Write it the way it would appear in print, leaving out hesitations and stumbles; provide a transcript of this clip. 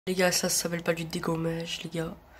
Les gars, ça s'appelle pas du dégommage, les gars.